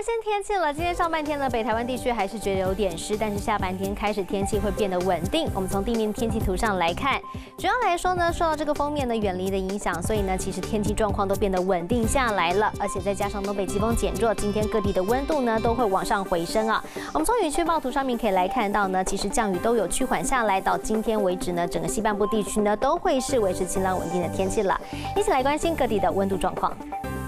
关心天气了，今天上半天呢，北台湾地区还是觉得有点湿，但是下半天开始天气会变得稳定。我们从地面天气图上来看，主要来说呢，受到这个锋面的远离的影响，所以呢，其实天气状况都变得稳定下来了，而且再加上东北季风减弱，今天各地的温度呢都会往上回升啊。我们从雨区报图上面可以来看到呢，其实降雨都有趋缓下来，到今天为止呢，整个西半部地区呢都会是维持晴朗稳定的天气了。一起来关心各地的温度状况。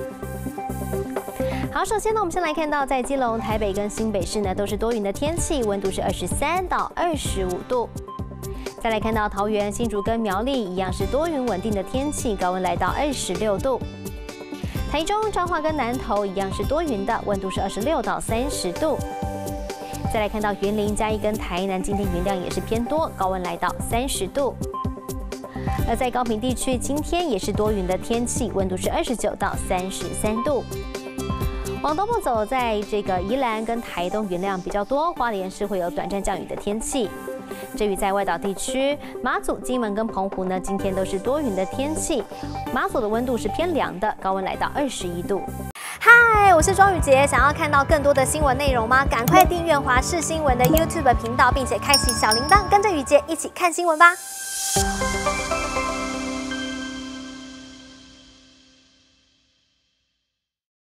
好，首先呢，我们先来看到，在基隆、台北跟新北市呢，都是多云的天气，温度是23到25度。再来看到桃园、新竹跟苗栗一样是多云稳定的天气，高温来到26度。台中、彰化跟南投一样是多云的，温度是26到30度。再来看到云林、嘉义跟台南，今天云量也是偏多，高温来到30度。 而在高屏地区，今天也是多云的天气，温度是29到33度。往东部走，在这个宜兰跟台东云量比较多，花莲是会有短暂降雨的天气。至于在外岛地区，马祖、金门跟澎湖呢，今天都是多云的天气，马祖的温度是偏凉的，高温来到21度。 嗨，我是庄宇杰，想要看到更多的新闻内容吗？赶快订阅华视新闻的 YouTube 频道，并且开启小铃铛，跟着宇杰一起看新闻吧。